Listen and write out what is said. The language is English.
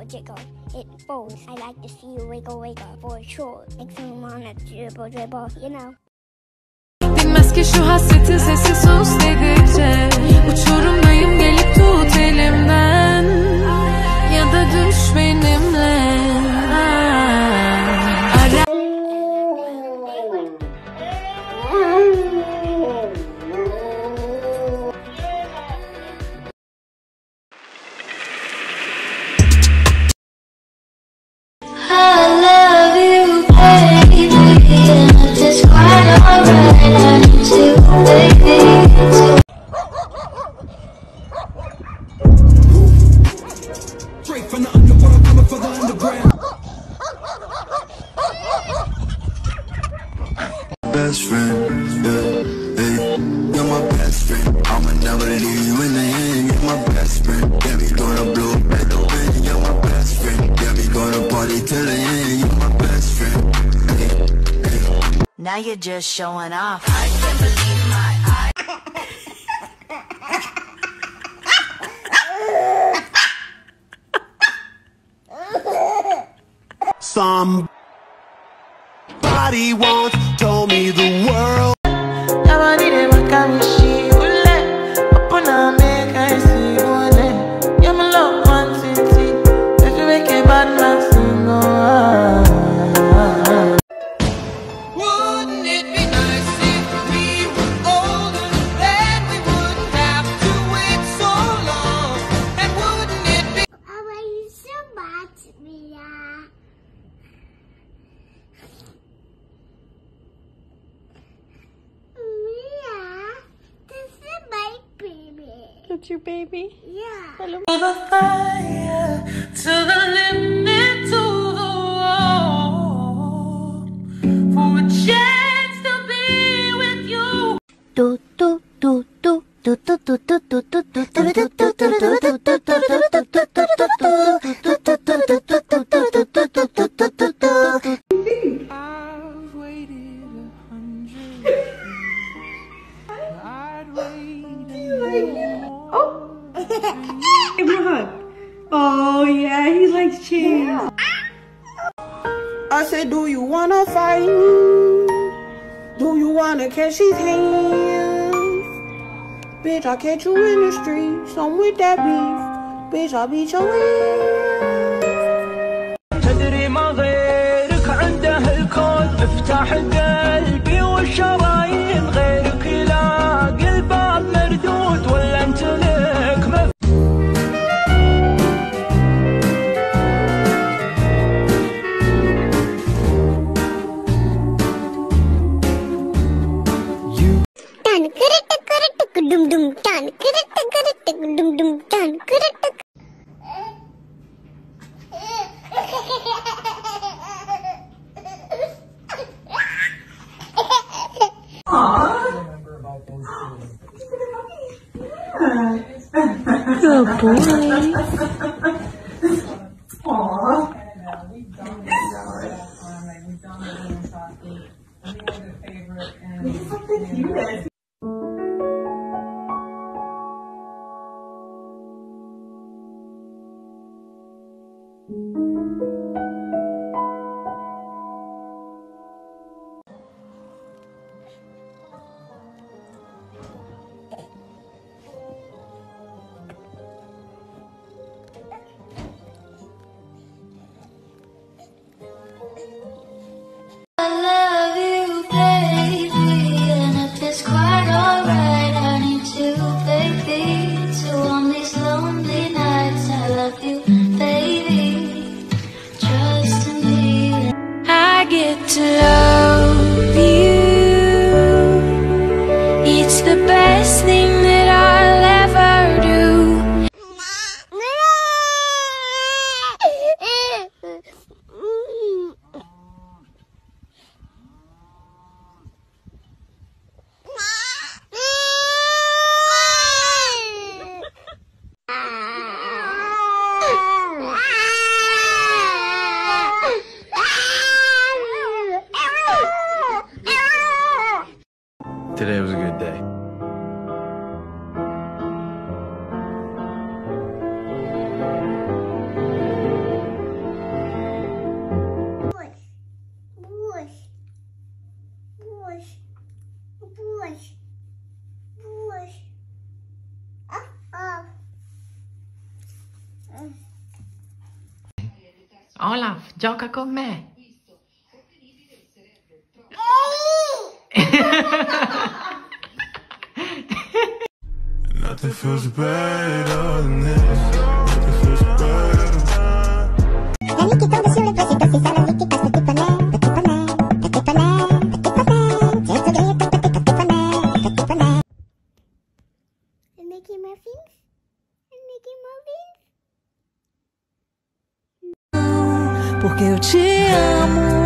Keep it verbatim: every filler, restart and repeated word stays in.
jiggle, jiggle. It folds. I like to see you wiggle, wiggle for sure. Makes me wanna dribble, dribble, you know. Bilmez ki şu hasretin sesi sus dedikçe. Uçurumdayım gelip tut elimden. Ya da düş benimle. Straight from the underworld, coming for the underground. Best friend, yeah, hey, you're my best friend. I'ma never leave you in the end. You're my best friend. Yeah, we gonna blow back the wind. You're my best friend. Yeah, we gonna party till the end. You're my best friend. Hey, hey. Now you're just showing off. I can't believe my eyes. Somebody once told me the world. Wouldn't it be nice if we were older, then we wouldn't have to wait so long? And wouldn't it be I love you so much, Mia. Mia, this is my baby. That's your baby? Yeah. Hello. The fire to the limit, to the wall, for a chance to be with you. Do do do do do do do do do do I've waited a hundred years. I'd wait more. Give him a hug. Oh yeah, he likes cheese. I said, do you wanna fight? Do you wanna catch these hands? Bitch, I'll catch you in the streets. I'm with that beef. Bitch, I'll beat your ass. تدري ما غيرك عنده الكون مفتاح قلبي والشرايين غيرك يلاقي الباب مردود ولا انت لك مفتاح. Dun kurita kurita dum dum dun kurita kurita dum dum dun kurita. Good boy. Olaf, gioca con me. Nothing feels better than this. Nothing feels better. La nuit qui tombe sur le toit, c'est comme si ça la vie qui passe, petit poney, petit poney, petit poney, petit poney. Tiens, ce grille, petit, petit poney, petit poney. Mickey Muffins? Mickey Muffins? Porque eu te amo.